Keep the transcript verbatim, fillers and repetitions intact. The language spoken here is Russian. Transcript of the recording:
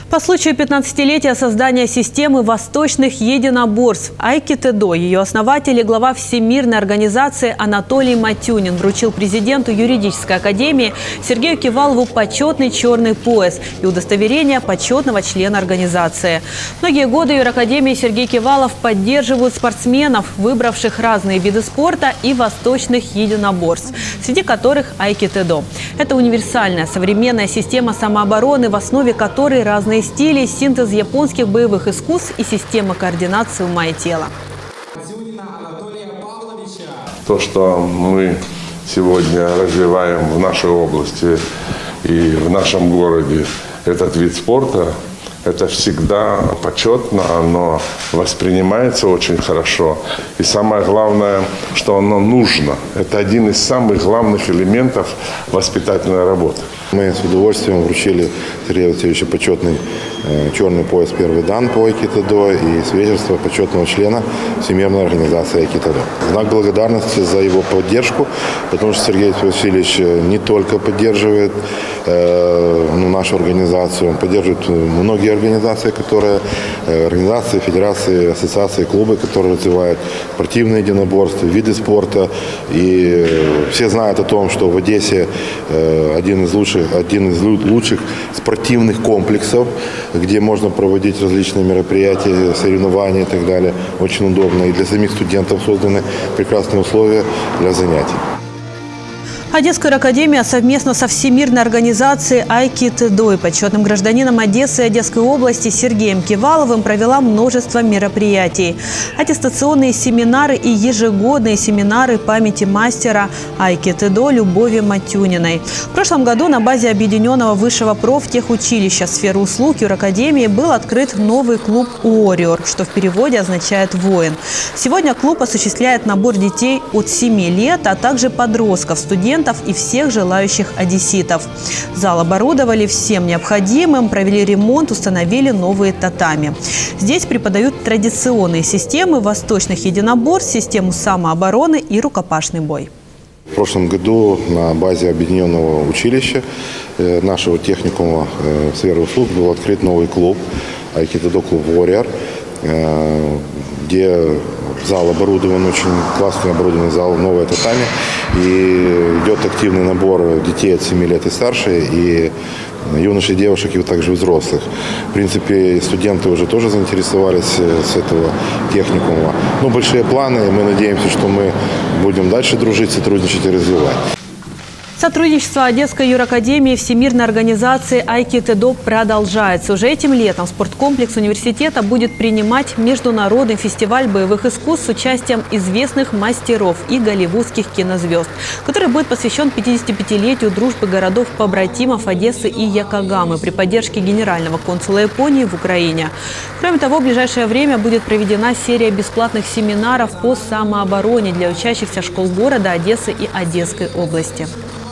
По случаю пятнадцатилетия создания системы восточных единоборств айкидо ее основатель и глава Всемирной организации Анатолий Матюнин вручил президенту юридической академии Сергею Кивалову почетный черный пояс и удостоверение почетного члена организации. Многие годы юракадемии Сергей Кивалов поддерживают спортсменов, выбравших разные виды спорта и восточных единоборств, среди которых айкидо. Это универсальная современная система самообороны, в основе которой разные стили, синтез японских боевых искусств и система координации ума и тела. То, что мы сегодня развиваем в нашей области и в нашем городе этот вид спорта, это всегда почетно, оно воспринимается очень хорошо. И самое главное, что оно нужно. Это один из самых главных элементов воспитательной работы. Мы с удовольствием вручили Сергею Васильевичу почетный э, черный пояс первый дан по айкидо и свидетельство почетного члена Всемирной организации айкидо. Знак благодарности за его поддержку, потому что Сергей Васильевич не только поддерживает э, ну, нашу организацию, он поддерживает многие организации, которые, э, организации, федерации, ассоциации, клубы, которые развивают спортивные единоборства, виды спорта. И э, все знают о том, что в Одессе э, один из лучших один из лучших спортивных комплексов, где можно проводить различные мероприятия, соревнования и так далее. Очень удобно. И для самих студентов созданы прекрасные условия для занятий. Одесская академия совместно со Всемирной организацией айкидо и почетным гражданином Одессы и Одесской области Сергеем Киваловым провела множество мероприятий. Аттестационные семинары и ежегодные семинары памяти мастера айкидо Любови Матюниной. В прошлом году на базе объединенного высшего профтехучилища сферы услуг юракадемии был открыт новый клуб «Уорриор», что в переводе означает «воин». Сегодня клуб осуществляет набор детей от семи лет, а также подростков, студентов и всех желающих одесситов. Зал оборудовали всем необходимым, провели ремонт, установили новые татами. Здесь преподают традиционные системы восточных единоборств, систему самообороны и рукопашный бой. В прошлом году на базе объединенного училища нашего техникума сферы услуг был открыт новый клуб, айкидо клуб «Уорриор», где зал оборудован, очень классный оборудованный зал, новые татами. И идет активный набор детей от семи лет и старше, и юношей, девушек, и также взрослых. В принципе, студенты уже тоже заинтересовались с этого техникума. Ну, большие планы, и мы надеемся, что мы будем дальше дружить, сотрудничать и развивать. Сотрудничество Одесской юракадемии и Всемирной организации айкидо продолжается. Уже этим летом спорткомплекс университета будет принимать международный фестиваль боевых искусств с участием известных мастеров и голливудских кинозвезд, который будет посвящен пятидесятипятилетию дружбы городов-побратимов Одессы и Якогамы при поддержке генерального консула Японии в Украине. Кроме того, в ближайшее время будет проведена серия бесплатных семинаров по самообороне для учащихся школ города, Одессы и Одесской области.